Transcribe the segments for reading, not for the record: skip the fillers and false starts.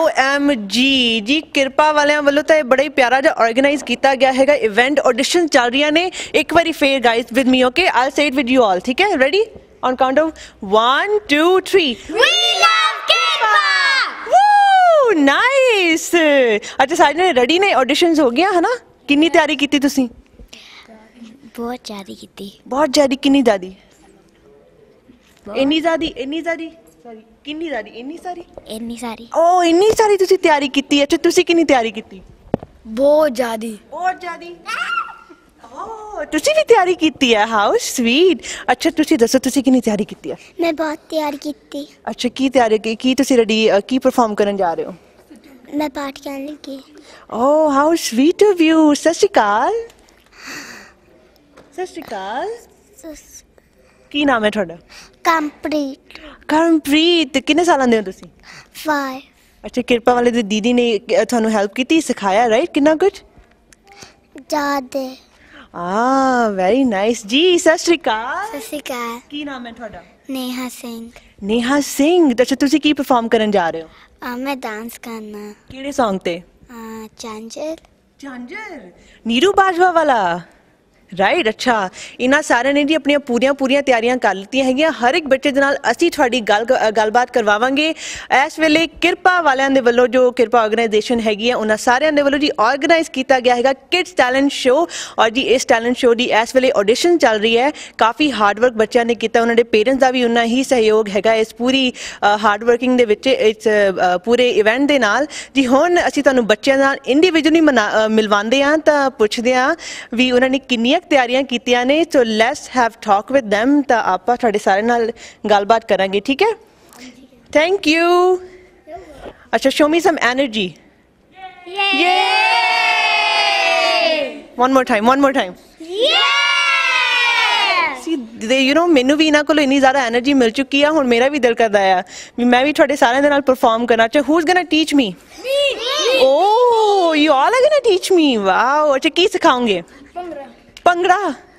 OMG जी किरपा वालियां ਵੱਲੋਂ ਤਾਂ ਇਹ ਬੜਾ ਹੀ ਪਿਆਰਾ ਜਿਹਾ ਆਰਗੇਨਾਈਜ਼ ਕੀਤਾ ਗਿਆ ਹੈਗਾ ਇਵੈਂਟ ਆਡੀਸ਼ਨ ਚੱਲ ਰਹੀਆਂ ਨੇ ਇੱਕ ਵਾਰੀ ਫੇਰ guys with me okay I'll say it with you all ਠੀਕ ਹੈ ready on count of 1 2 3 We love Kirpa! Woo! Nice! अच्छा सारे ने रेडी ने ऑडिशंस हो गया है ना कितनी तैयारी की थी तुसी बहुत ज़्यादा की थी बहुत ज़्यादा कितनी ज़्यादा इन्नी ज़्यादा सॉरी कितनी ज़्यादा इन्नी सारी ओ इन्नी सारी तुसी तैयारी की थी अच्छा तुसी कितनी तैयारी की थी बहुत ज़्यादा ओ तुसी भी तैयारी की थी है हाउ स्वीट अच्छा तुसी दसो तुसी कितनी तैयारी की थी है मैं बहुत तैयारी की थी अच्छा की तैयारी की तुसी रेडी की परफॉर्म करने जा रहे हो मैं पाठ करने लगी Oh, how sweet of you. सत श्री अकाल सत श्री अकाल ਕੀ ਨਾਮ ਹੈ ਤੁਹਾਡਾ कंप्लीट ਕਰਮਪ੍ਰੀਤ ਕਿੰਨੇ ਸਾਲਾਂ ਦੇ ਹੋ ਤੁਸੀਂ 5 ਅੱਛਾ ਕਿਰਪਾ ਵਾਲੇ ਦੀ ਦੀਦੀ ਨੇ ਤੁਹਾਨੂੰ ਹੈਲਪ ਕੀਤੀ ਸਿਖਾਇਆ ਰਾਈਟ ਕਿੰਨਾ ਕੁਝ ज़्यादा ਵੈਰੀ ਨਾਈਸ ਜੀ ਸਤ श्री अकाल ससिकार ਕੀ ਨਾਮ ਹੈ ਤੁਹਾਡਾ नेहा सिंह ਨੇਹਾ ਸਿੰਘ ਅੱਛਾ ਤੁਸੀਂ ਕੀ ਪਰਫਾਰਮ ਕਰਨ ਜਾ ਰਹੇ ਹੋ मैं डांस करना ਕਿਹੜੇ Song ਤੇ चांचल ਝਾਂਜਰ ਨੀਰੂ ਬਾਜਵਾ ਵਾਲਾ ਰਾਈਟ ਅੱਛਾ ਇਹਨਾਂ ਸਾਰਿਆਂ ਨੇ ਜੀ ਆਪਣੀਆਂ ਪੂਰੀਆਂ ਤਿਆਰੀਆਂ ਕਰ ਲਿੱਤੀਆਂ ਹੈਗੀਆਂ ਹਰ ਇੱਕ ਬੱਚੇ ਦੇ ਨਾਲ ਅਸੀਂ ਤੁਹਾਡੀ ਗੱਲਬਾਤ ਕਰਵਾਵਾਂਗੇ ਇਸ ਵੇਲੇ ਕਿਰਪਾ ਵਾਲਿਆਂ ਦੇ ਵੱਲੋਂ ਜੋ ਕਿਰਪਾ ਆਰਗੇਨਾਈਜੇਸ਼ਨ ਹੈਗੀ ਹੈ ਉਹਨਾਂ ਸਾਰਿਆਂ ਦੇ ਵੱਲੋਂ ਜੀ ਆਰਗੇਨਾਈਜ਼ ਕੀਤਾ ਗਿਆ ਹੈਗਾ ਕਿਡਸ ਟੈਲੈਂਟ ਸ਼ੋ ਔਰ ਜੀ ਇਸ ਟੈਲੈਂਟ ਸ਼ੋ ਦੀ ਇਸ ਵੇਲੇ ਆਡੀਸ਼ਨ ਚੱਲ ਰਹੀ ਹੈ ਕਾਫੀ ਹਾਰਡ ਵਰਕ ਬੱਚਿਆਂ ਨੇ ਕੀਤਾ ਉਹਨਾਂ ਦੇ ਪੇਰੈਂਟਸ ਦਾ ਵੀ ਉਨਾ ਹੀ ਸਹਿਯੋਗ ਹੈਗਾ ਇਸ ਪੂਰੀ ਹਾਰਡ ਵਰਕਿੰਗ ਦੇ ਵਿੱਚ ਇਸ ਪੂਰੇ ਇਵੈਂਟ ਦੇ ਨਾਲ ਜੀ ਹੁਣ ਅਸੀਂ ਤੁਹਾਨੂੰ ਬੱਚਿਆਂ ਨਾਲ ਇੰਡੀਵਿਜੂਅਲੀ ਮਿਲਵਾਉਂਦੇ ਹਾਂ ਤਾਂ ਪੁੱਛਦੇ ਹਾਂ ਵੀ ਉਹਨਾਂ ਨੇ ਕਿੰਨੀਆਂ ਤਿਆਰੀਆਂ ਕੀਤੀਆਂ ਨੇ so let's have talk with them ਤਾਂ ਆਪਾਂ ਤੁਹਾਡੇ ਸਾਰੇ ਨਾਲ ਗੱਲਬਾਤ ਕਰਾਂਗੇ ਠੀਕ ਹੈ ਥੈਂਕ ਯੂ ਅੱਛਾ show me some energy one more time see they you know ਮੈਨੂੰ ਵੀ ਇਹਨਾਂ ਕੋਲ ਇੰਨੀ ਜ਼ਿਆਦਾ એનર્ਜੀ ਮਿਲ ਚੁੱਕੀ ਆ ਹੁਣ ਮੇਰਾ ਵੀ ਦਿਲ ਕਰਦਾ ਆ ਵੀ ਮੈਂ ਵੀ ਤੁਹਾਡੇ ਸਾਰਿਆਂ ਦੇ ਨਾਲ ਪਰਫਾਰਮ ਕਰਨਾ ਚਾਹ who's gonna teach me oh you all are gonna teach me wow ਅੱਛਾ ਕੀ ਸਿਖਾਓਗੇ ਭੰਗੜਾ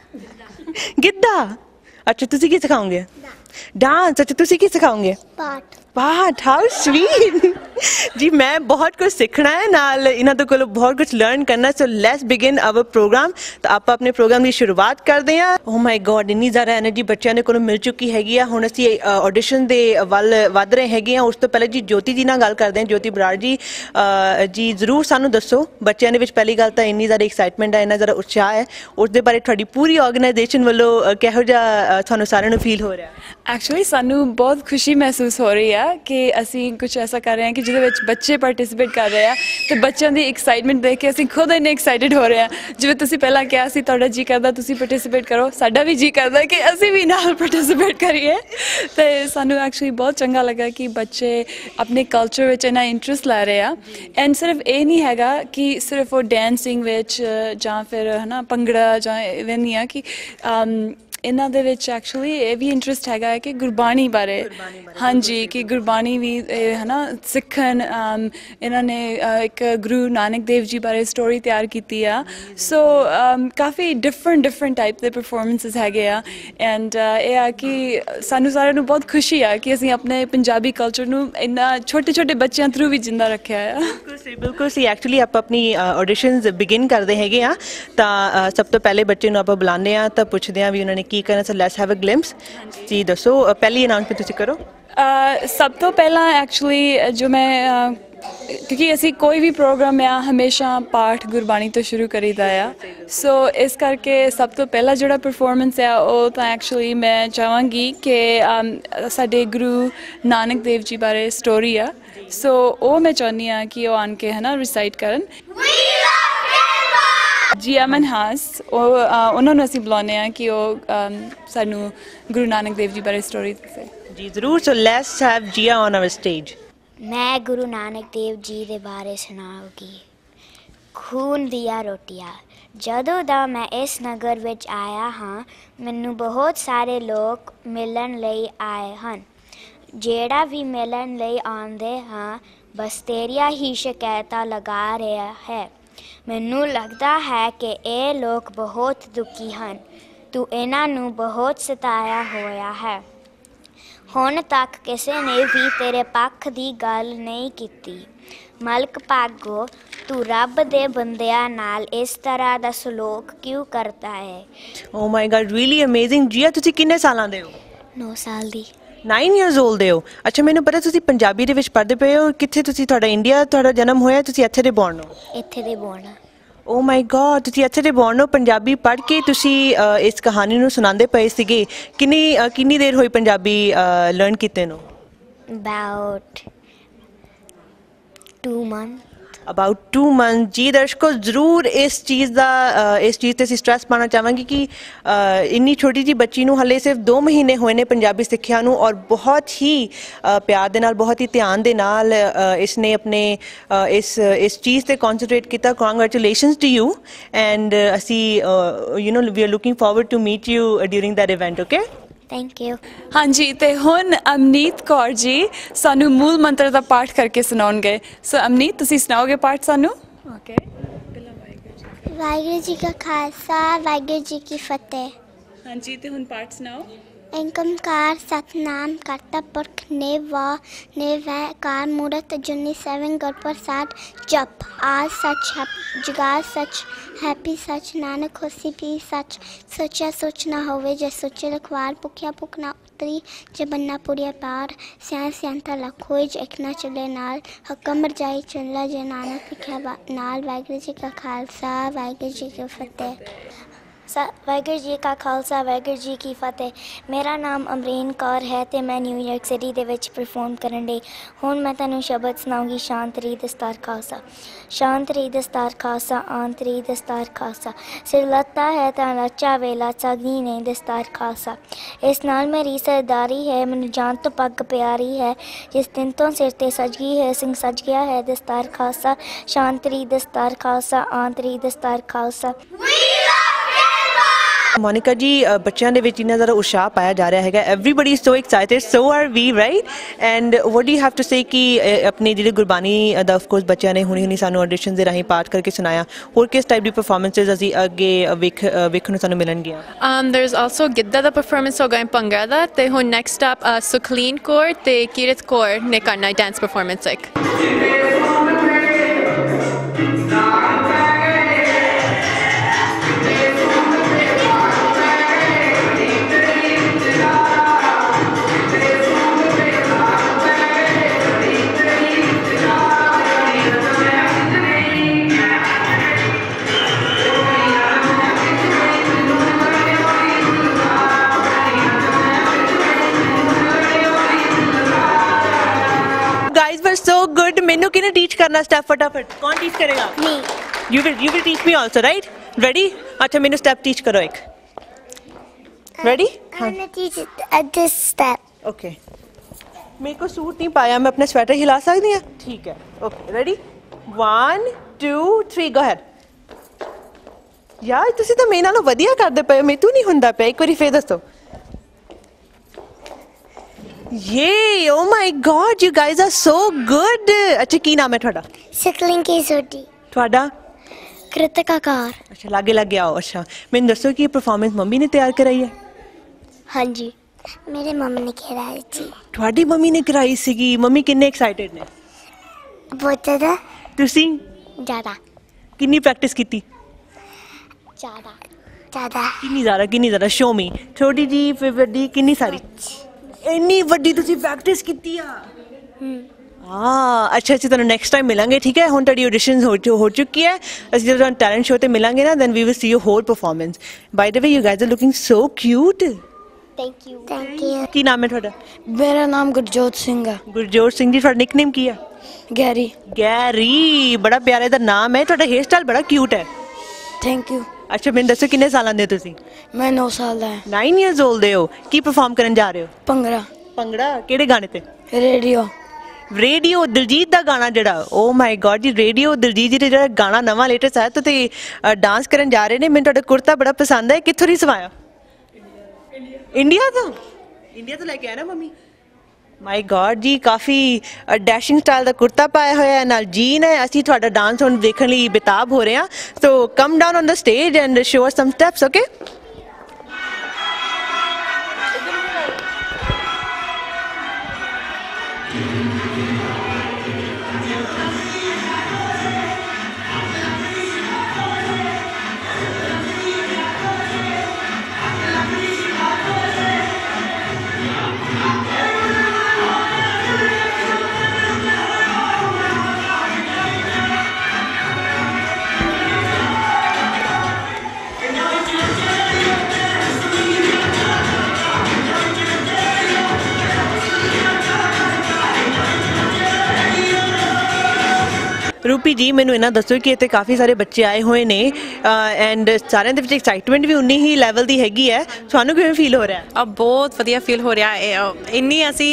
ਗਿੱਧਾ ਅੱਛਾ ਤੁਸੀਂ ਕੀ ਸਿਖਾਓਗੇ डांस अच्छा तुसी की सिखाओगे पाठ हाउ स्वीट जी मैं बहुत कुछ सीखना है नाल इन्हां दे कोलों बहुत कुछ लर्न करना so let's begin our program तो आप अपने प्रोग्राम की शुरुआत करते हैं ओह माय गॉड इन्नी ज़्यादा एनर्जी बच्चों ने कोलों मिल चुकी हैगी आ हुण असीं ऑडिशन दे वल वध रहे हैगे आ उस तो पहले जी ज्योति जी नाल गल करते हैं ज्योति बराड़ जी जी जरूर सानू दसो बच्चों दे विच पहली गल तां इन्नी ज़्यादा एक्साइटमेंट है इन्ना ज़्यादा उत्साह है उस दे बारे तुहाडी पूरी ऑर्गेनाइजेशन वालों किहो जिहा तुहानू सारिआं नू फील हो रहा है एक्चुअली सानू बहुत खुशी महसूस हो रही है कि असी कुछ ऐसा कर रहे हैं कि जिहदे विच बच्चे पार्टिसिपेट कर रहे हैं तो बच्चों की एक्साइटमेंट देख के असी खुद इन्ने एक्साइटेड हो रहे हैं जिवें तुसीं पहलां कहा सी तुहाडा जी करदा तुसीं पार्टिसिपेट करो साडा भी जी करदा कि असी भी नाल पार्टिसिपेट करिए तो सानू एक्चुअली बहुत चंगा लगा कि बच्चे अपने कल्चर विच इन्ना इंटरस्ट लै रहे हैं एंड सिर्फ ये नहीं हैगा कि सिर्फ वो डांसिंग विच जां फिर है ना भंगड़ा जां इवें नहीं है कि इन्हां दे विच एक्चुअली ये भी इंटरस्ट हैगा कि गुरबाणी बारे हाँ जी कि गुरबाणी भी है ना सिखन इन्हां ने एक गुरु नानक देव जी बारे स्टोरी तैयार की है सो काफ़ी डिफरेंट टाइप के परफॉर्मेंसेस हैगे आ एंड ये कि सानू सारिआं नू बहुत खुशी है कि असीं अपने पंजाबी कल्चर नू इन्ना छोटे बच्चों थ्रू भी जिंदा रखा है बिल्कुल सी एक्चुअली आप अपनी ऑडिशंस बिगिन करते हैगे आ तां सब तो पहले बच्चे नू आपां बुलाने आ तां पुछदे आ भी उन्होंने की करना so let's have a glimpse जी दसो पहली अनाउंसमेंट तुसी करो सब तो पहला एक्चुअली जो मैं क्योंकि असी कोई भी प्रोग्राम आ हमेशा पाठ गुरबाणी तो शुरू करीदा आ सो इस करके सब तो पहला जोड़ा परफॉर्मेंस है वो तो एक्चुअली मैं चाहांगी कि साडे गुरु नानक देव जी बारे स्टोरी आ सो वो मैं चाहनी हाँ कि वो आन के है ना रिसाइट करन जी अमन हास उन्होंने असीं बुलाने हैं कि वो सानू गुरु नानक देव जी बारे स्टोरी दसे जी जरूर so let's have Jiya on our stage मैं गुरु नानक देव जी दे बारे सुनाऊगी खून दिया रोटियां जदों दा मैं इस नगर विच आया हाँ मैनू बहुत सारे लोग मिलन लई आए हन जेड़ा भी मिलन लई आंदे हाँ बस तेरिया ही शिकायतां लगा रहा है मैनू लगता है कि ये लोग बहुत दुखी हैं तू इन्हां नू बहुत सताया होया है ਹੁਣ ਤੱਕ ਕਿਸੇ ਨੇ ਵੀ ਤੇਰੇ ਪੱਖ ਦੀ ਗੱਲ ਨਹੀਂ ਕੀਤੀ। ਮਲਕ ਭਾਗੋ, ਤੂੰ ਰੱਬ ਦੇ ਬੰਦਿਆਂ ਨਾਲ ਇਸ ਤਰ੍ਹਾਂ ਦਾ ਸਲੂਕ ਕਿਉਂ ਕਰਦਾ ਹੈ? Oh my god, really amazing. Jiya ਤੁਸੀਂ ਕਿੰਨੇ ਸਾਲਾਂ ਦੇ ਹੋ? 9 ਸਾਲ ਦੀ। 9 ਇਅਰਸ 올ਡ ਦੇ ਹੋ। ਅੱਛਾ, ਮੈਨੂੰ ਪਤਾ ਤੁਸੀਂ ਪੰਜਾਬੀ ਦੇ ਵਿੱਚ ਪੜ੍ਹਦੇ ਪਏ ਹੋ। ਕਿੱਥੇ ਤੁਸੀਂ, ਤੁਹਾਡਾ ਇੰਡੀਆ ਤੁਹਾਡਾ ਜਨਮ ਹੋਇਆ, ਤੁਸੀਂ ਇੱਥੇ ਦੇ ਬੋਰਨ ਹੋ? ਇੱਥੇ ਦੇ ਬੋਰਨ। ਓ ਮਾਈ ਗॉड, ਤੁਸੀਂ ਇੱਥੇ ਦੇ ਬੋਰਨ ਹੋ। ਪੰਜਾਬੀ ਪੜ੍ਹ ਕੇ ਤੁਸੀਂ ਇਸ ਕਹਾਣੀ ਨੂੰ ਸੁਣਾਉਂਦੇ ਪਏ ਸੀਗੇ। ਕਿੰਨੀ ਦੇਰ ਹੋਈ ਪੰਜਾਬੀ ਲਰਨ ਕੀਤੇ ਨੂੰ? About 2 months। About 2 month. ਜੀ ਦਰਸ਼ਕੋ, ਜ਼ਰੂਰ ਇਸ ਚੀਜ਼ ਤੇ ਅਸੀਂ ਸਟ੍ਰੈਸ ਪਾਉਣਾ ਚਾਹਾਂਗੇ ਕਿ ਇੰਨੀ ਛੋਟੀ ਜਿਹੀ ਬੱਚੀ ਨੂੰ ਹਲੇ ਸਿਰਫ 2 ਮਹੀਨੇ ਹੋਏ ਨੇ ਪੰਜਾਬੀ ਸਿੱਖਿਆ ਨੂੰ, ਔਰ ਬਹੁਤ ਹੀ ਪਿਆਰ ਦੇ ਨਾਲ, ਬਹੁਤ ਹੀ ਧਿਆਨ ਦੇ ਨਾਲ ਇਸਨੇ ਆਪਣੇ ਇਸ ਚੀਜ਼ ਤੇ ਕਨਸੈਂਟਰੇਟ ਕੀਤਾ। ਕੰਗ੍ਰੈਚੁਲੇਸ਼ਨਸ ਟੂ ਯੂ, ਐਂਡ ਅਸੀਂ ਵੀ are looking forward to meet you during that event. Okay, thank you. ਹਾਂਜੀ, ਤੇ ਹੁਣ ਅਮਨੀਤ ਕੌਰ ਜੀ ਸਾਨੂੰ ਮੂਲ ਮੰਤਰ ਦਾ ਪਾਠ ਕਰਕੇ ਸੁਣਾਉਣਗੇ। ਸੋ ਅਮਨੀਤ, ਤੁਸੀਂ ਸੁਣਾਓਗੇ ਪਾਠ ਸਾਨੂੰ? ਓਕੇ। ਵਾਹਿਗੁਰੂ ਜੀ ਕਾ ਖਾਲਸਾ, ਵਾਹਿਗੁਰੂ ਜੀ ਕੀ ਫਤਿਹ। ਹਾਂਜੀ, ਤੇ ਹੁਣ ਪਾਠ ਸੁਣਾਓ। ਏਕੰਕਾਰ ਸਤਨਾਮ ਕਰਤਾ ਪੁਰਖ ਨਿਰਵੈਕਾਰ ਮੂਰਤ ਅਜੂਨੀ ਸੈਭੰ ਗੁਰ ਪ੍ਰਸਾਦ। ਜਪ ਆਦ ਸੱਚ ਜੁਗਾਦ ਸੱਚ ਹੈਪੀ ਸੱਚ ਨਾਨਕ ਹੋਸੀ ਵੀ ਸੱਚ। ਸੋਚਿਆ ਸੋਚ ਨਾ ਹੋਵੇ ਜੇ ਸੋਚੇ ਰਖਵਾਰ। ਭੁੱਖਿਆ ਭੁੱਖ ਨਾ ਉਤਰੀ ਜੇ ਬੰਨਾ ਪੁਰੀਆ ਪਾਰ। ਸਿਆਣ ਸਿਆਣਤਾ ਲੱਖ ਹੋਏ ਜੇ ਇੱਕ ਨਾ ਚੱਲੇ ਨਾਲ। ਹਕਮ ਰਜਾਈ ਚੱਲਾ ਜੇ ਨਾਨਕ ਲਿਖਿਆ ਨਾਲ। ਵਾਹਿਗੁਰੂ ਜੀ ਕਾ ਖਾਲਸਾ, ਵਾਹਿਗੁਰੂ ਜੀ ਕੀ ਫਤਿਹ। ਵਾਹਿਗੁਰੂ ਜੀ ਕਾ ਖਾਲਸਾ, ਵਾਹਿਗੁਰੂ ਜੀ ਕੀ ਫਤਿਹ। ਮੇਰਾ ਨਾਮ ਅਮਰੀਨ ਕੌਰ ਹੈ ਅਤੇ ਮੈਂ ਨਿਊਯਾਰਕ ਸਿਟੀ ਦੇ ਵਿੱਚ ਪਰਫੋਰਮ ਕਰਨ ਲਈ। ਹੁਣ ਮੈਂ ਤੁਹਾਨੂੰ ਸ਼ਬਦ ਸੁਣਾਉਂਗੀ। ਸ਼ਾਂਤ ਰੀ ਦਸਤਾਰ ਖਾਲਸਾ। ਸ਼ਾਂਤ ਰੀ ਦਸਤਾਰ ਖਾਲਸਾ, ਆਂਤ ਰੀ ਦਸਤਾਰ ਖਾਲਸਾ। ਸਿਰ ਲੱਤਾ ਹੈ ਤਾਂ ਲੱਚਾ ਵੇਲਾ, ਸਗਦੀ ਨਹੀਂ ਦਸਤਾਰ ਖਾਲਸਾ। ਇਸ ਨਾਲ ਮੇਰੀ ਸਰਦਾਰੀ ਹੈ, ਮੈਨੂੰ ਜਾਨ ਤੋਂ ਪੱਗ ਪਿਆਰੀ ਹੈ। ਜਿਸ ਦਿਨ ਤੋਂ ਸਿਰ 'ਤੇ ਸਜ ਗਈ ਹੈ, ਸਿੰਘ ਸਜ ਗਿਆ ਹੈ ਦਸਤਾਰ ਖਾਲਸਾ। ਸ਼ਾਂਤ ਰੀ ਦਸਤਾਰ ਖਾਲਸਾ, ਆਂਤ ਰੀ ਦਸਤਾਰ ਖਾਲਸਾ। ਮੋਨਿਕਾ ਜੀ, ਬੱਚਿਆਂ ਦੇ ਵਿੱਚ ਇੰਨਾ ਜ਼ਿਆਦਾ ਉਤਸ਼ਾਹ ਪਾਇਆ ਜਾ ਰਿਹਾ ਹੈਗਾ। Everybody is so excited, so are we, right? And what do you have to say ਕਿ ਆਪਣੀ ਜਿਹੜੀ ਗੁਰਬਾਣੀ ਦਾ ਆਫ ਕੋਰਸ ਬੱਚਿਆਂ ਨੇ ਹੁਣੀ ਸਾਨੂੰ ਆਡੀਸ਼ਨ ਦੇ ਰਾਹੀਂ ਪਾਠ ਕਰਕੇ ਸੁਣਾਇਆ। ਹੋਰ ਕਿਸ ਟਾਈਪ ਦੀ ਪਰਫਾਰਮੈਂਸਿਸ ਅਸੀਂ ਅੱਗੇ ਵੇਖਣ ਨੂੰ ਸਾਨੂੰ ਮਿਲਣਗੀਆਂ? There's also ਗਿੱਧਾ ਦਾ ਪਰਫਾਰਮੈਂਸ ਹੋਗਾ, ਭੰਗੜਾ ਦਾ, ਤੇ ਹੁਣ ਨੈਕਸਟ ਅਪ ਸੁਖਲੀਨ ਕੌਰ ਤੇ ਕੀਰਤ ਕੌਰ ਨੇ ਕਰਨਾ ਡਾਂਸ ਪਰਫਾਰਮੈਂਸ ਇੱਕ। Guys were so good. ਮੈਨੂੰ ਕਿਹਨੇ ਟੀਚ ਕਰਨਾ ਸਟੈਪ ਫਟਾਫਟ? ਕੌਣ ਟੀਚ ਕਰੇਗਾ? Me. You will teach me also, right? Ready? ਅੱਛਾ, ਮੈਨੂੰ ਸਟੈਪ ਟੀਚ ਕਰੋ ਇੱਕ। Ready? I'm gonna teach it at this step. Okay. ਮੇਰੇ ਕੋ ਸੂਟ ਨਹੀਂ ਪਾਇਆ, ਮੈਂ ਆਪਣਾ ਸਵੈਟਰ ਹਿਲਾ ਸਕਦੀ ਹਾਂ? ਠੀਕ ਹੈ। Okay, ready? 1 2 3 go ahead. ਯਾਰ, ਤੁਸੀਂ ਤਾਂ ਮੇਰੇ ਨਾਲੋਂ ਵਧੀਆ ਕਰਦੇ ਪਏ ਹੋ, ਮੇਰੇ ਤੋਂ ਨਹੀਂ ਹੁੰਦਾ ਪਿਆ। ਇੱਕ ਵਾਰੀ ਫੇਰ ਦੱਸੋ। Yeah, oh my god, you guys are so good. ਅੱਛਾ, ਕੀ ਨਾਮ ਹੈ ਤੁਹਾਡਾ? ਸਕਲਿੰਕੀ ਸੋਟੀ। ਤੁਹਾਡਾ? ਕ੍ਰਿਤਿਕਾ ਕੌਰ। ਅੱਛਾ, ਲਾਗੇ ਆਓ। ਅੱਛਾ, ਮੈਨੂੰ ਦੱਸੋ ਕਿ ਇਹ ਪਰਫਾਰਮੈਂਸ ਮੰਮੀ ਨੇ ਤਿਆਰ ਕਰਾਈ ਹੈ? ਹਾਂਜੀ, ਮੇਰੇ ਮੰਮੀ ਨੇ ਕਰਾਈ ਸੀ। ਤੁਹਾਡੀ ਮੰਮੀ ਨੇ ਕਰਾਈ ਸੀਗੀ? ਮੰਮੀ ਕਿੰਨੇ ਐਕਸਾਈਟਿਡ ਨੇ? ਬਹੁਤ ਜ਼ਿਆਦਾ। ਤੁਸੀਂ ਜ਼ਿਆਦਾ। ਕਿੰਨੀ ਪ੍ਰੈਕਟਿਸ ਕੀਤੀ? ਜ਼ਿਆਦਾ। ਕਿੰਨੀ ਜ਼ਿਆਦਾ? Show me. ਛੋਟੀ ਜੀ, ਫਿਰ ਵੱਡੀ, ਕਿੰਨੀ ਸਾਰੀ? ਇੰਨੀ ਵੱਡੀ ਤੁਸੀਂ ਪ੍ਰੈਕਟਿਸ ਕੀਤੀ ਆ? ਅੱਛਾ, ਅਸੀਂ ਤੁਹਾਨੂੰ ਨੈਕਸਟ ਟਾਈਮ ਮਿਲਾਂਗੇ, ਠੀਕ ਹੈ? ਹੁਣ ਤੁਹਾਡੀ ਆਡੀਸ਼ਨ ਹੋ ਚੁੱਕੀ ਹੈ। ਅਸੀਂ ਜਦੋਂ ਤੁਹਾਨੂੰ ਟੈਲੈਂਟ ਸ਼ੋ ਤੇ ਮਿਲਾਂਗੇ ਨਾ, then we will see your whole performance. By the way, you guys are looking so cute. Thank you. ਕੀ ਨਾਮ ਹੈ ਤੁਹਾਡਾ? ਮੇਰਾ ਨਾਮ ਗੁਰਜੋਤ ਸਿੰਘ ਹੈ। ਗੁਰਜੋਤ ਸਿੰਘ ਜੀ, ਤੁਹਾਡਾ ਨਿਕਨੇਮ ਕੀ ਹੈ? ਗੈਰੀ। ਗੈਰੀ, ਬੜਾ ਪਿਆਰਾ ਇਹਦਾ ਨਾਮ ਹੈ। ਤੁਹਾਡਾ ਹੇਅਰ ਸਟਾਈਲ ਬੜਾ ਕਿਊਟ ਹੈ। Thank you. ਅੱਛਾ, ਮੈਨੂੰ ਦੱਸੋ ਕਿੰਨੇ ਸਾਲਾਂ ਦੇ ਤੁਸੀਂ? ਮੈਂ 9 ਸਾਲ ਦਾ ਹਾਂ। 9 ਇਅਰਸ 올ਡ ਦੇ ਹੋ। ਕੀ ਪਰਫਾਰਮ ਕਰਨ ਜਾ ਰਹੇ ਹੋ? ਭੰਗੜਾ। ਭੰਗੜਾ? ਕਿਹੜੇ ਗਾਣੇ ਤੇ? ਰੇਡੀਓ ਦਿਲਜੀਤ ਦਾ ਗਾਣਾ ਜਿਹੜਾ? ਓ ਮਾਈ ਗॉड ਜੀ, ਰੇਡੀਓ ਦਿਲਜੀਤ ਜੀ ਦਾ ਜਿਹੜਾ ਗਾਣਾ ਨਵਾਂ ਲੇਟੈਸਟ ਆਇਆ, ਤੁਸੀਂ ਡਾਂਸ ਕਰਨ ਜਾ ਰਹੇ ਨੇ। ਮੈਨੂੰ ਤੁਹਾਡਾ ਕੁੜਤਾ ਬੜਾ ਪਸੰਦ ਹੈ। ਕਿੱਥੋਂ ਦੀ ਸਵਾਇਆ? ਇੰਡੀਆ ਤੋਂ ਲੈ ਕੇ ਆਇਆ ਨਾ ਮੰਮੀ? ਮਾਈ ਗॉड ਜੀ, ਕਾਫੀ ਡੈਸ਼ਿੰਗ ਸਟਾਈਲ ਦਾ ਕੁੜਤਾ ਪਾਇਆ ਹੋਇਆ ਹੈ, ਨਾਲ ਜੀਨ ਹੈ। ਅਸੀਂ ਤੁਹਾਡਾ ਡਾਂਸ ਹੁਣ ਦੇਖਣ ਲਈ ਬੇਤਾਬ ਹੋ ਰਹੇ ਹਾਂ। So come down on the stage and show us some steps, okay? Roopi ji ਮੈਨੂੰ ਇਹਨਾਂ ਦੱਸੋ ਕਿ ਇੱਥੇ ਕਾਫੀ ਸਾਰੇ ਬੱਚੇ ਆਏ ਹੋਏ ਨੇ ਐਂਡ ਸਾਰਿਆਂ ਦੇ ਵਿੱਚ ਐਕਸਾਈਟਮੈਂਟ ਵੀ ਉਨੀ ਹੀ ਲੈਵਲ ਦੀ ਹੈਗੀ ਹੈ ਤੁਹਾਨੂੰ ਕਿਵੇਂ ਫੀਲ ਹੋ ਰਿਹਾ ਬਹੁਤ ਵਧੀਆ ਫੀਲ ਹੋ ਰਿਹਾ ਹੈ ਇੰਨੀ ਅਸੀਂ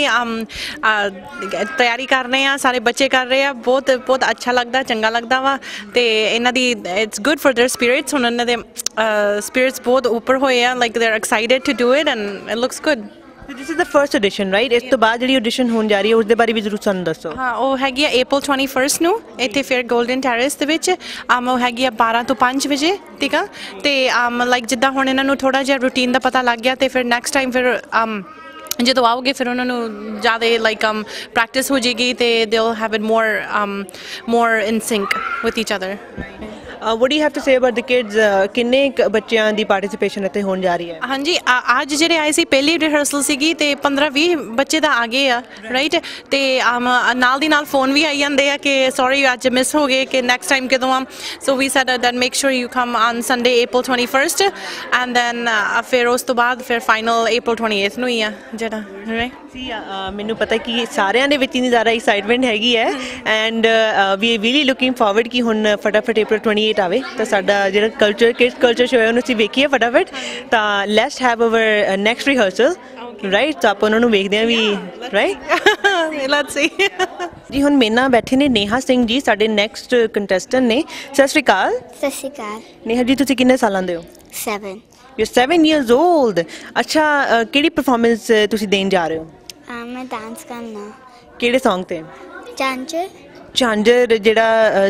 ਤਿਆਰੀ ਕਰ ਰਹੇ ਹਾਂ ਸਾਰੇ ਬੱਚੇ ਕਰ ਰਹੇ ਆ ਬਹੁਤ ਬਹੁਤ ਅੱਛਾ ਲੱਗਦਾ ਚੰਗਾ ਲੱਗਦਾ ਵਾ ਤੇ ਇਹਨਾਂ ਦੀ it's good for their spirits ਹੁਣ ਇਹਨਾਂ ਦੇ ਸਪਿਰਿਟਸ ਬਹੁਤ ਉੱਪਰ ਹੋਏ ਆ like they are excited to do it and it looks good this is the first edition right ਇਸ ਤੋਂ ਬਾਅਦ ਜਿਹੜੀ ਆਡੀਸ਼ਨ ਹੋਣ ਜਾ ਰਹੀ ਹੈ ਉਸ ਦੇ ਬਾਰੇ ਵੀ ਜ਼ਰੂਰ ਸਾਨੂੰ ਦੱਸੋ ਹਾਂ ਉਹ ਹੈਗੀ ਆ April 21 ਨੂੰ ਇੱਥੇ ਫਿਰ 골ਡਨ ਟੈਰੇਸ ਦੇ ਵਿੱਚ ਉਹ ਹੈਗੀ ਆ 12 ਤੋਂ 5 ਵਜੇ ਠੀਕ ਆ ਤੇ ਲਾਈਕ ਜਿੱਦਾਂ ਹੁਣ ਇਹਨਾਂ ਨੂੰ ਥੋੜਾ ਜਿਹਾ ਰੂਟੀਨ ਦਾ ਪਤਾ ਲੱਗ ਗਿਆ ਤੇ ਫਿਰ ਨੈਕਸਟ ਟਾਈਮ ਫਿਰ ਜਦੋਂ ਆਓਗੇ ਫਿਰ ਉਹਨਾਂ ਨੂੰ ਜ਼ਿਆਦਾ ਲਾਈਕ ਪ੍ਰੈਕਟਿਸ ਹੋ ਜਾਏਗੀ ਤੇ they will have it more in sync with each other what do you have to say about the kids ਕਿੰਨੇ ਬੱਚਿਆਂ ਦੀ ਪਾਰਟਿਸਿਪੇਸ਼ਨ ਇੱਥੇ ਹੋਣ ਜਾ ਰਹੀ ਹੈ ਹਾਂਜੀ ਅੱਜ ਜਿਹੜੇ ਆਏ ਸੀ ਪਹਿਲੀ ਰਿਹਰਸਲ ਸੀਗੀ ਤੇ 15-20 ਬੱਚੇ ਤਾਂ ਆ ਗਏ ਆ ਰਾਈਟ ਤੇ ਨਾਲ ਦੀ ਨਾਲ ਫੋਨ ਵੀ ਆਈ ਜਾਂਦੇ ਆ ਕਿ ਸੌਰੀ ਅੱਜ ਮਿਸ ਹੋ ਗਏ ਕਿ ਨੈਕਸਟ ਟਾਈਮ ਕਦੋਂ ਆ so we said that make sure you come on Sunday April 21 and then ਫਿਰ ਉਸ ਤੋਂ ਬਾਅਦ ਫਿਰ ਫਾਈਨਲ April 28 ਨੂੰ ਹੀ ਆ ਜਿਹੜਾ ਸੀ ਮੈਨੂੰ ਪਤਾ ਕਿ ਸਾਰਿਆਂ ਦੇ ਵਿੱਚ ਇੰਨੀ ਜ਼ਿਆਦਾ ਐਕਸਾਈਟਮੈਂਟ ਹੈਗੀ ਹੈ and we really looking forward ਕਿ ਹੁਣ ਫਟਾਫਟ April 28 ਆਵੇ ਤਾਂ ਸਾਡਾ ਜਿਹੜਾ ਕਿਡਸ ਕਲਚਰ ਸ਼ੋ ਹੈ ਉਹਨੂੰ ਅਸੀਂ ਵੇਖੀਏ ਫਟਾਫਟ ਤਾਂ let's have our next rehearsal right ਤਾਂ ਆਪਾਂ ਉਹਨਾਂ ਨੂੰ ਵੇਖਦੇ ਹਾਂ ਵੀ ਰਾਈਟ ਲੈਟਸ ਸੀ ਜੀ ਹੁਣ ਮੇਰੇ ਨਾਲ ਬੈਠੇ ਨੇ ਨੇਹਾ ਸਿੰਘ ਜੀ ਸਾਡੇ ਨੈਕਸਟ ਕੰਟੈਸਟੈਂਟ ਨੇ ਸਤਿ ਸ਼੍ਰੀ ਅਕਾਲ ਸਤਿ ਸ਼੍ਰੀ ਅਕਾਲ ਨੇਹਾ ਜੀ ਤੁਸੀਂ ਕਿੰਨੇ ਸਾਲਾਂ ਦੇ ਹੋ 7 ਯੂ 7 years old ਅੱਛਾ ਕਿਹੜੀ ਪਰਫਾਰਮੈਂਸ ਤੁਸੀਂ ਦੇਣ ਜਾ ਰਹੇ ਹੋ ਮੈਂ ਡਾਂਸ ਕਰਨਾ ਕਿਹੜੇ Song ਤੇ ਚਾਂਚਰ ਝਾਂਜਰ ਜਿਹੜਾ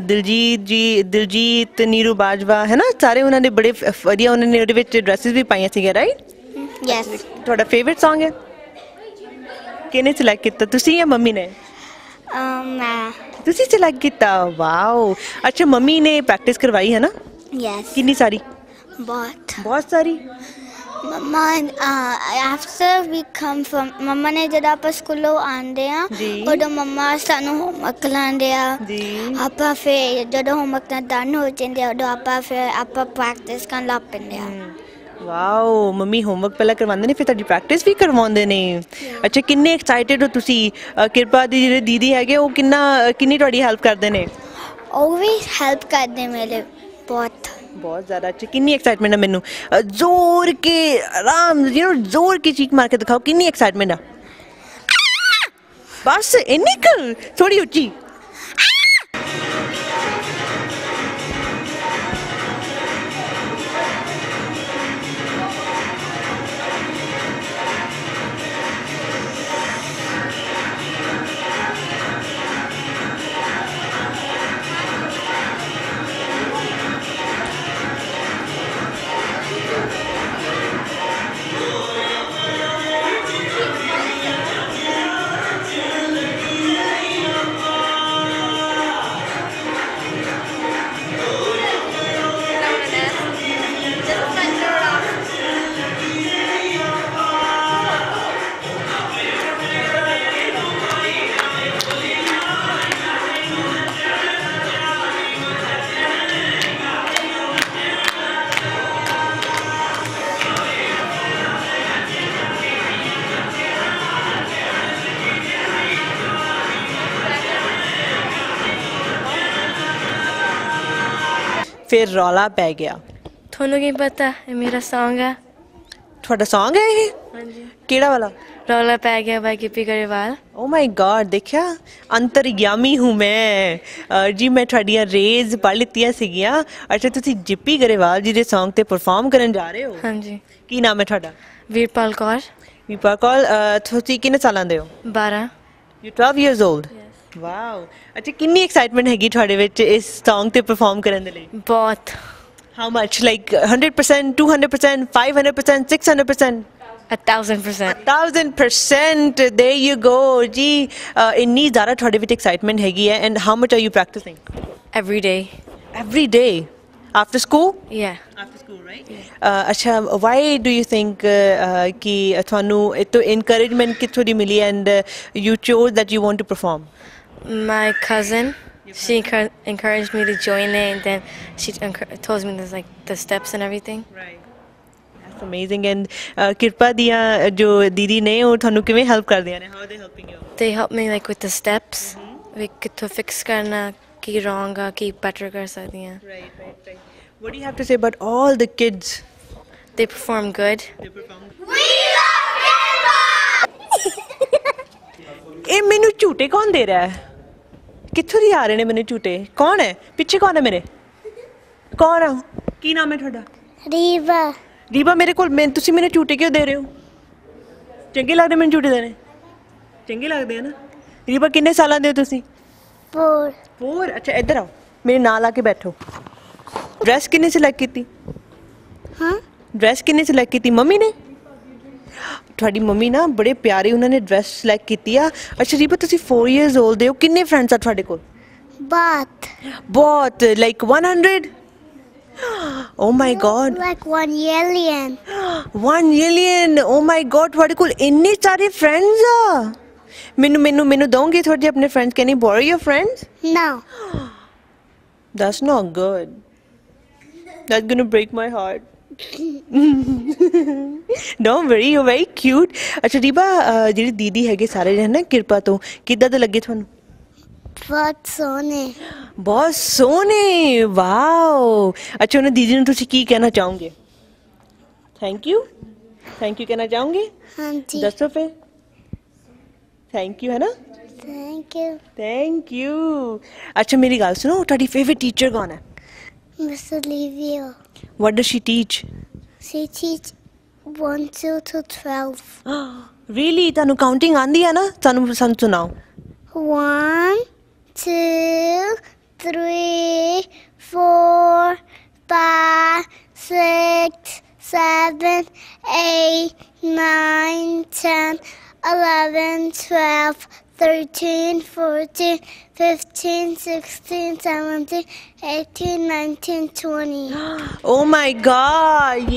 ਦਿਲਜੀਤ ਨੀਰੂ ਬਾਜਵਾ ਹੈ ਨਾ ਸਾਰੇ ਉਹਨਾਂ ਦੇ ਬੜੇ ਵਧੀਆ ਉਹਨਾਂ ਨੇ ਉਹਦੇ ਵਿੱਚ ਡਰੈਸਿਸ ਵੀ ਪਾਈਆਂ ਸੀਗੀਆਂ ਰਾਈਟ ਯੈਸ ਤੁਹਾਡਾ ਫੇਵਰਿਟ Song ਹੈ ਕਿਹਨੇ ਸਿਲੈਕਟ ਕੀਤਾ ਤੁਸੀਂ ਜਾਂ ਮੰਮੀ ਨੇ ਮੈਂ ਤੁਸੀਂ ਸਿਲੈਕਟ ਕੀਤਾ ਵਾਓ ਅੱਛਾ ਮੰਮੀ ਨੇ ਪ੍ਰੈਕਟਿਸ ਕਰਵਾਈ ਹੈ ਨਾ ਯੈਸ ਕਿੰਨੀ ਸਾਰੀ ਬਹੁਤ ਸਾਰੀ ਮਮਾ ਆਫਟਰ ਵੀ ਕਮ ਫਰਮ ਮਮਾ ਨੇ ਜਦੋਂ ਆਪਾਂ ਸਕੂਲੋਂ ਆਉਂਦੇ ਆ ਉਦੋਂ ਮਮਾ ਸਾਨੂੰ ਹੋਮਵਰਕ ਲਾਉਂਦੇ ਆ ਆਪਾਂ ਫਿਰ ਜਦੋਂ ਹੋਮਵਰਕ ਨਾਲ ਡਨ ਹੋ ਜਾਂਦੇ ਆ ਉਦੋਂ ਆਪਾਂ ਪ੍ਰੈਕਟਿਸ ਕਰਨ ਲੱਗ ਪੈਂਦੇ ਆ ਵਾਓ ਮੰਮੀ ਹੋਮਵਰਕ ਪਹਿਲਾਂ ਕਰਵਾਉਂਦੇ ਨੇ ਫਿਰ ਤੁਹਾਡੀ ਪ੍ਰੈਕਟਿਸ ਵੀ ਕਰਵਾਉਂਦੇ ਨੇ ਅੱਛਾ ਕਿੰਨੇ ਐਕਸਾਈਟਿਡ ਹੋ ਤੁਸੀਂ ਕਿਰਪਾ ਦੀ ਜਿਹੜੇ ਦੀਦੀ ਹੈਗੇ ਉਹ ਕਿੰਨੀ ਤੁਹਾਡੀ ਹੈਲਪ ਕਰਦੇ ਨੇ ਉਹ ਵੀ ਹੈਲਪ ਕਰਦੇ ਮੇਰੇ ਬਹੁਤ ਜ਼ਿਆਦਾ ਅੱਛਾ ਕਿੰਨੀ ਐਕਸਾਈਟਮੈਂਟ ਹੈ ਮੈਨੂੰ ਜ਼ੋਰ ਕੇ ਆਰਾਮ ਜ਼ੋਰ ਕੇ ਚੀਕ ਮਾਰ ਕੇ ਦਿਖਾਓ ਕਿੰਨੀ ਐਕਸਾਈਟਮੈਂਟ ਆ ਬਸ ਇੰਨੀ ਕੁ ਥੋੜੀ ਉੱਚੀ ਫਿਰ ਰੌਲਾ ਪੈ ਗਿਆ ਤੁਹਾਨੂੰ ਕੀ ਪਤਾ ਇਹ ਮੇਰਾ Song ਹੈ ਤੁਹਾਡਾ Song ਹੈ ਇਹ ਹਾਂਜੀ ਕਿਹੜਾ ਵਾਲਾ ਰੌਲਾ ਪੈ ਗਿਆ by Gippy Grewal oh my god ਦੇਖਿਆ ਅੰਤਰਯਾਮੀ ਹੂੰ ਮੈਂ ਜੀ ਮੈਂ ਤੁਹਾਡੀਆਂ ਰੇਜ਼ ਪੜ੍ਹ ਲਿੱਤੀਆਂ ਸੀਗੀਆਂ ਅੱਛਾ ਤੁਸੀਂ ਗਿੱਪੀ ਗਰੇਵਾਲ ਜੀ ਦੇ Song ਤੇ ਪਰਫਾਰਮ ਕਰਨ ਜਾ ਰਹੇ ਹੋ ਹਾਂਜੀ ਕੀ ਨਾਮ ਹੈ ਤੁਹਾਡਾ ਵੀਰਪਾਲ ਕੌਰ ਤੁਸੀਂ ਕਿੰਨੇ ਸਾਲਾਂ ਦੇ ਹੋ 12 ਯੂ 12 years old ਵਾਓ ਅੱਛਾ ਕਿੰਨੀ ਐਕਸਾਈਟਮੈਂਟ ਹੈਗੀ ਤੁਹਾਡੇ ਵਿੱਚ ਇਸ Song ਤੇ ਪਰਫਾਰਮ ਕਰਨ ਦੇ ਲਈ ਬਹੁਤ how much like 100% 200% 500% 600% 1,000%. 1000%. There you go जी ਇੰਨੀ ਜ਼ਿਆਦਾ ਤੁਹਾਡੇ ਵਿੱਚ excitement ਹੈਗੀ ਹੈ and how much are you practicing? Every day. Every day after school? Yeah. After school, right? अच्छा, why do you think कि ਤੁਹਾਨੂੰ इतो encouragement किथों the milli and you chose that you want to perform? My cousin, she encouraged me to join it, and then she told me there's like the steps and everything. Right. That's amazing. And ਕਿਰਪਾ ਦੀਆਂ ਜੋ ਦੀਦੀ ਨੇ ਉਹ ਤੁਹਾਨੂੰ ਕਿਵੇਂ help ਕਰਦੀਆਂ ਨੇ? How are they helping you? They helped me like with the steps. We could to fix karna, ki wrong, ki better kar sakdi hain. Right. What do you have to say about all the kids? They perform good. ਇਹ ਮੈਨੂੰ ਝੂਟੇ ਕੌਣ ਦੇ ਰਿਹਾ ਹੈ? ਕਿੱਥੋਂ ਦੀ ਆ ਰਹੇ ਨੇ ਮੈਨੂੰ ਝੂਟੇ? ਕੌਣ ਹੈ ਪਿੱਛੇ? ਕੌਣ ਹੈ ਮੇਰੇ? ਕੌਣ ਆ? ਕੀ ਨਾਮ ਹੈ ਤੁਹਾਡਾ? ਰੀਬਾ ਮੇਰੇ ਕੋਲ ਤੁਸੀਂ ਮੈਨੂੰ ਝੂਟੇ ਕਿਉਂ ਦੇ ਰਹੇ ਹੋ? ਚੰਗੇ ਲੱਗਦੇ ਮੈਨੂੰ ਝੂਟੇ ਦੇਣੇ? ਚੰਗੇ ਲੱਗਦੇ ਆ ਨਾ? ਰੀਬਾ ਕਿੰਨੇ ਸਾਲਾਂ ਦੇ ਹੋ ਤੁਸੀਂ? 4 ਅੱਛਾ ਇੱਧਰ ਆਓ ਮੇਰੇ ਨਾਲ ਆ ਕੇ ਬੈਠੋ। ਡਰੈਸ ਕਿੰਨੇ ਸਿਲੈਕਟ ਕੀਤੀ? ਡਰੈਸ ਕਿੰਨੇ ਸਿਲੈਕਟ ਕੀਤੀ? ਮੰਮੀ ਨੇ? ਤੁਹਾਡੀ ਮੰਮੀ ਨਾ ਬੜੇ ਪਿਆਰੇ ਉਹਨਾਂ ਨੇ ਡਰੈਸ ਸਿਲੈਕਟ ਕੀਤੀ ਆ। ਅੱਛਾ ਰੀਬਾ ਤੁਸੀਂ 4 years old ਹੋ, ਕਿੰਨੇ ਫਰੈਂਡਸ ਆ ਤੁਹਾਡੇ ਕੋਲ? ਬਹੁਤ like 100? Oh my god. Like 1 million. 1 million. Oh my god, ਤੁਹਾਡੇ ਕੋਲ ਇੰਨੇ ਸਾਰੇ ਫਰੈਂਡਸ ਆ। ਮੈਨੂੰ ਦੋਗੇ ਥੋੜੇ ਜਿਹੇ ਆਪਣੇ friends? Can you borrow your friends? No. That's not good. That's gonna break my heart. Don't worry, you're very cute. ਅੱਛਾ ਰੀਬਾ ਜਿਹੜੀ ਦੀਦੀ ਹੈਗੇ ਸਾਰੇ ਜਣੇ ਨਾ ਕਿਰਪਾ ਤੋਂ ਕਿੱਦਾਂ ਦੇ ਲੱਗੇ ਤੁਹਾਨੂੰ? ਬਹੁਤ ਸੋਹਣੇ। ਬਹੁਤ ਸੋਹਣੇ। ਵਾਓ। ਅੱਛਾ ਉਹਨਾਂ ਦੀਦੀ ਨੂੰ ਤੁਸੀਂ ਕੀ ਕਹਿਣਾ ਚਾਹੋਗੇ? ਥੈਂਕ ਯੂ ਕਹਿਣਾ ਚਾਹੋਗੇ? ਹਾਂਜੀ। ਦੱਸੋ ਫਿਰ। ਥੈਂਕ ਯੂ ਹੈ ਨਾ? Thank you. ਅੱਛਾ ਮੇਰੀ ਗੱਲ ਸੁਣੋ ਤੁਹਾਡੀ ਫੇਵਰਿਟ ਟੀਚਰ ਕੌਣ ਹੈ? Miss Olivia. What does she teach? She teach 1 to 12. Really? ਤੁਹਾਨੂੰ ਕਾਊਂਟਿੰਗ ਆਂਦੀ ਹੈ ਨਾ? ਸਾਨੂੰ ਸੁਣਾਓ। 1 2 3 4 5 6 7 8 9 10 11 12 13 14 15 16 17 18 19 20. Oh my god,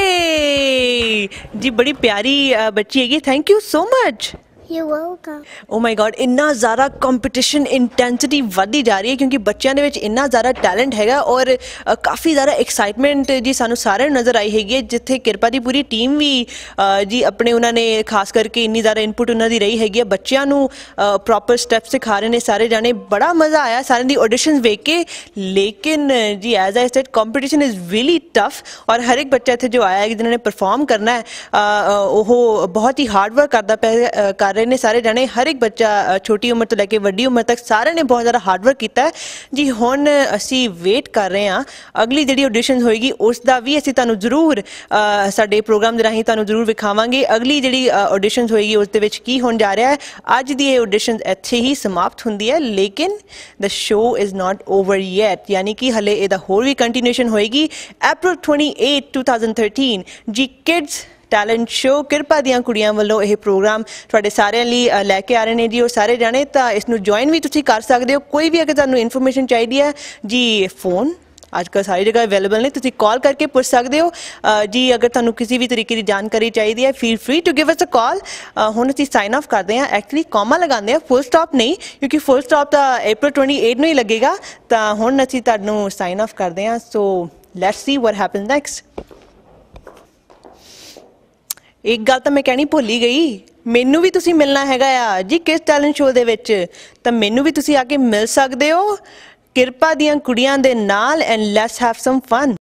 yay! जी बड़ी प्यारी बच्ची है। Thank you so much. You're welcome. Oh my god, ਇੰਨਾ ਜ਼ਿਆਦਾ ਕੰਪੀਟੀਸ਼ਨ ਇੰਟੈਂਸਿਟੀ ਵਧਦੀ ਜਾ ਰਹੀ ਹੈ ਕਿਉਂਕਿ ਬੱਚਿਆਂ ਦੇ ਵਿੱਚ ਇੰਨਾ ਜ਼ਿਆਦਾ ਟੈਲੈਂਟ ਹੈਗਾ ਔਰ ਕਾਫੀ ਜ਼ਿਆਦਾ ਐਕਸਾਈਟਮੈਂਟ ਜੀ ਸਾਨੂੰ ਸਾਰਿਆਂ ਨੂੰ ਨਜ਼ਰ ਆਈ ਹੈਗੀ ਹੈ ਜਿੱਥੇ ਕਿਰਪਾ ਦੀ ਪੂਰੀ ਟੀਮ ਵੀ ਜੀ ਆਪਣੇ ਉਹਨਾਂ ਨੇ ਖਾਸ ਕਰਕੇ ਇੰਨੀ ਜ਼ਿਆਦਾ ਇਨਪੁਟ ਉਹਨਾਂ ਦੀ ਰਹੀ ਹੈਗੀ ਹੈ ਬੱਚਿਆਂ ਨੂੰ ਪ੍ਰੋਪਰ ਸਟੈਪ ਸਿਖਾ ਰਹੇ ਨੇ ਸਾਰੇ ਜਾਣੇ ਬੜਾ ਮਜ਼ਾ ਆਇਆ ਸਾਰਿਆਂ ਦੀ ਆਡੀਸ਼ਨਸ ਵੇਖ ਕੇ ਲੇਕਿਨ ਜੀ as I said competition is really tough ਔਰ ਹਰ ਇੱਕ ਬੱਚਾ ਇੱਥੇ ਜੋ ਆਇਆ ਹੈ ਜਿਹਨਾਂ ਨੇ ਪਰਫਾਰਮ ਕਰਨਾ ਹੈ ਉਹ ਬਹੁਤ ਹੀ ਹਾਰਡ ਵਰਕ ਕਰਦਾ ਪਿਆ ਕਰ ਰਹੇ ਨੇ ਸਾਰੇ ਜਾਣੇ ਹਰ ਇੱਕ ਬੱਚਾ ਛੋਟੀ ਉਮਰ ਤੋਂ ਲੈ ਕੇ ਵੱਡੀ ਉਮਰ ਤੱਕ ਸਾਰਿਆਂ ਨੇ ਬਹੁਤ ਜ਼ਿਆਦਾ ਹਾਰਡ ਵਰਕ ਕੀਤਾ ਹੈ ਜੀ ਹੁਣ ਅਸੀਂ ਵੇਟ ਕਰ ਰਹੇ ਹਾਂ ਅਗਲੀ ਜਿਹੜੀ ਆਡੀਸ਼ਨ ਹੋਏਗੀ ਉਸ ਦਾ ਵੀ ਅਸੀਂ ਤੁਹਾਨੂੰ ਜ਼ਰੂਰ ਸਾਡੇ ਪ੍ਰੋਗਰਾਮ ਦੇ ਰਾਹੀਂ ਤੁਹਾਨੂੰ ਜ਼ਰੂਰ ਵਿਖਾਵਾਂਗੇ ਅਗਲੀ ਜਿਹੜੀ ਆਡੀਸ਼ਨਸ ਹੋਏਗੀ ਉਸ ਦੇ ਵਿੱਚ ਕੀ ਹੋਣ ਜਾ ਰਿਹਾ ਹੈ ਅੱਜ ਦੀ ਇਹ ਆਡੀਸ਼ਨਸ ਇੱਥੇ ਹੀ ਸਮਾਪਤ ਹੁੰਦੀ ਹੈ ਲੇਕਿਨ the show is not over yet ਯਾਨੀ ਕਿ ਹਲੇ ਇਹਦਾ ਹੋਰ ਵੀ ਕੰਟੀਨਿਊਸ਼ਨ ਹੋਏਗੀ April 28 2013 ਜੀ ਕਿਡਸ ਟੈਲੈਂਟ ਸ਼ੋ ਕਿਰਪਾ ਦੀਆਂ ਕੁੜੀਆਂ ਵੱਲੋਂ ਇਹ ਪ੍ਰੋਗਰਾਮ ਤੁਹਾਡੇ ਸਾਰਿਆਂ ਲਈ ਲੈ ਕੇ ਆ ਰਹੇ ਨੇ ਜੀ ਉਹ ਸਾਰੇ ਜਾਣੇ ਤਾਂ ਇਸ ਨੂੰ ਜੁਆਇਨ ਵੀ ਤੁਸੀਂ ਕਰ ਸਕਦੇ ਹੋ ਕੋਈ ਵੀ ਅਗਰ ਤੁਹਾਨੂੰ ਇਨਫੋਰਮੇਸ਼ਨ ਚਾਹੀਦੀ ਹੈ ਜੀ ਫੋਨ ਅੱਜ ਕੱਲ੍ਹ ਸਾਰੀ ਜਗ੍ਹਾ ਅਵੇਲੇਬਲ ਨੇ ਤੁਸੀਂ ਕਾਲ ਕਰਕੇ ਪੁੱਛ ਸਕਦੇ ਹੋ ਜੀ ਅਗਰ ਤੁਹਾਨੂੰ ਕਿਸੇ ਵੀ ਤਰੀਕੇ ਦੀ ਜਾਣਕਾਰੀ ਚਾਹੀਦੀ ਹੈ feel free to give us a call ਹੁਣ ਅਸੀਂ ਸਾਈਨ ਆਫ ਕਰਦੇ ਹਾਂ ਐਕਚੁਅਲੀ ਕੌਮਾ ਲਗਾਉਂਦੇ ਹਾਂ ਫੁੱਲ ਸਟਾਪ ਨਹੀਂ ਕਿਉਂਕਿ ਫੁੱਲ ਸਟਾਪ ਤਾਂ April 28 ਨੂੰ ਹੀ ਲੱਗੇਗਾ ਤਾਂ ਹੁਣ ਅਸੀਂ ਤੁਹਾਨੂੰ ਸਾਈਨ ਆਫ ਕਰਦੇ ਹਾਂ so let's see what happens next ਇੱਕ ਗੱਲ ਤਾਂ ਮੈਂ ਕਹਿਣੀ ਭੁੱਲ ਹੀ ਗਈ ਮੈਨੂੰ ਵੀ ਤੁਸੀਂ ਮਿਲਣਾ ਹੈਗਾ ਆ ਜੀ ਕਿਸ ਟੈਲੈਂਟ ਸ਼ੋਅ ਦੇ ਵਿੱਚ ਤਾਂ ਮੈਨੂੰ ਵੀ ਤੁਸੀਂ ਆ ਕੇ ਮਿਲ ਸਕਦੇ ਹੋ ਕਿਰਪਾ ਦੀਆਂ ਕੁੜੀਆਂ ਦੇ ਨਾਲ and let's have some fun